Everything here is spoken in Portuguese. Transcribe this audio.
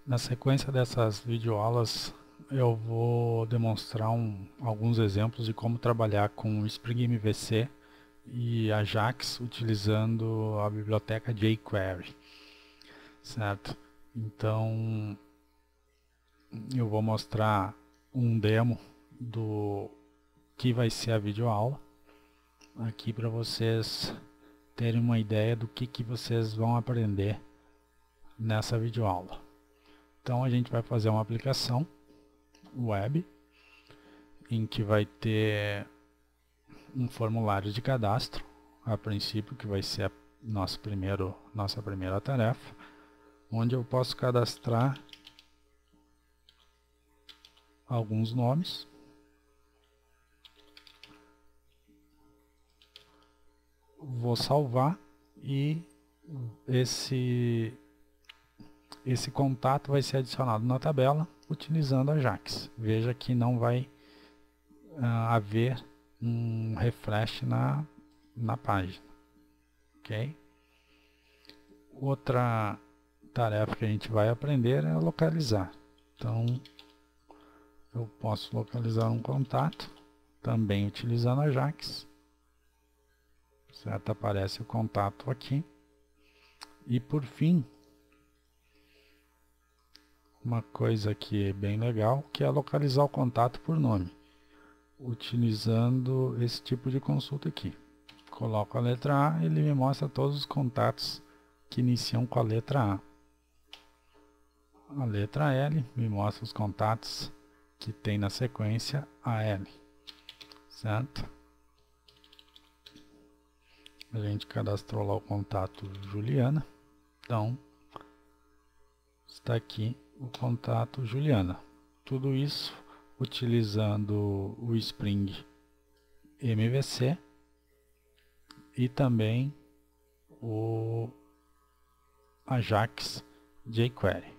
Na sequência dessas videoaulas eu vou demonstrar alguns exemplos de como trabalhar com Spring MVC e Ajax utilizando a biblioteca jQuery, certo? Então eu vou mostrar um demo do que vai ser a videoaula aqui para vocês terem uma ideia do que vocês vão aprender nessa videoaula. Então a gente vai fazer uma aplicação web em que vai ter um formulário de cadastro a princípio, que vai ser a nossa primeira tarefa, onde eu posso cadastrar alguns nomes. Vou salvar e esse contato vai ser adicionado na tabela utilizando a Ajax. Veja que não vai haver um refresh na página, ok? Outra tarefa que a gente vai aprender é localizar. Então eu posso localizar um contato também utilizando a Ajax, certo? Aparece o contato aqui. E por fim, uma coisa que é bem legal, que é localizar o contato por nome, utilizando esse tipo de consulta aqui. Coloco a letra A, ele me mostra todos os contatos que iniciam com a letra A. A letra L me mostra os contatos que tem na sequência AL, certo? A gente cadastrou lá o contato Juliana, então está aqui o contato Juliana. Tudo isso utilizando o Spring MVC e também o Ajax jQuery.